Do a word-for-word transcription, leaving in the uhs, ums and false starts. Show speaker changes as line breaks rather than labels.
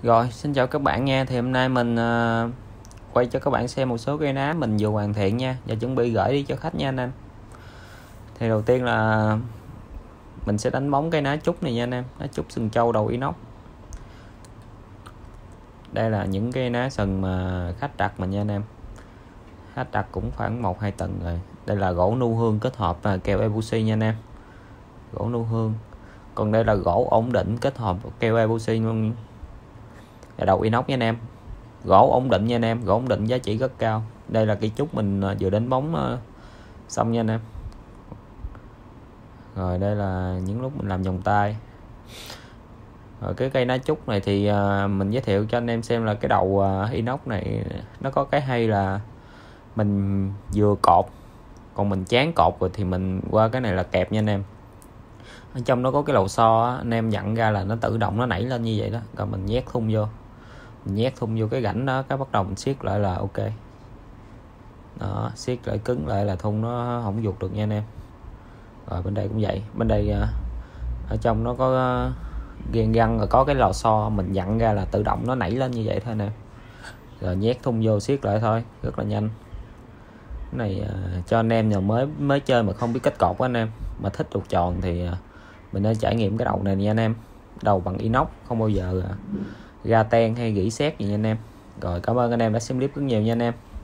Rồi, xin chào các bạn nha. Thì hôm nay mình uh, quay cho các bạn xem một số cây ná mình vừa hoàn thiện nha, và chuẩn bị gửi đi cho khách nha anh em. Thì đầu tiên là mình sẽ đánh bóng cây ná trúc này nha anh em, ná trúc sừng trâu đầu inox. Đây là những cây ná sừng mà khách đặt mình nha anh em. Khách đặt cũng khoảng một hai tuần rồi. Đây là gỗ nu hương kết hợp và keo epoxy nha anh em. Gỗ nu hương. Còn đây là gỗ ổn định kết hợp keo epoxy luôn. Và đầu inox nha anh em. Gỗ ổn định nha anh em, gỗ ổn định giá trị rất cao. Đây là cây trúc mình vừa đánh bóng xong nha anh em. Rồi đây là những lúc mình làm vòng tay. Rồi cái cây ná trúc này thì mình giới thiệu cho anh em xem là cái đầu inox này nó có cái hay là mình vừa cột, còn mình chán cột rồi thì mình qua cái này là kẹp nha anh em. Ở trong nó có cái lò xo á, anh em dặn ra là nó tự động nó nảy lên như vậy đó, rồi mình nhét thun vô, mình nhét thun vô cái rãnh đó, cái bắt đầu mình siết lại là ok. Đó, siết lại cứng lại là thun nó không vụt được nha anh em. Rồi bên đây cũng vậy, bên đây ở trong nó có ghen găng rồi có cái lò xo, mình dặn ra là tự động nó nảy lên như vậy thôi nè. Rồi nhét thun vô siết lại thôi, rất là nhanh. Cái này uh, cho anh em nào mới mới chơi mà không biết cách cột anh em, mà thích đồ tròn thì uh, mình nên trải nghiệm cái đầu này nha anh em. Đầu bằng inox, không bao giờ uh, ra ten hay gỉ sét gì nha anh em. Rồi cảm ơn anh em đã xem clip rất nhiều nha anh em.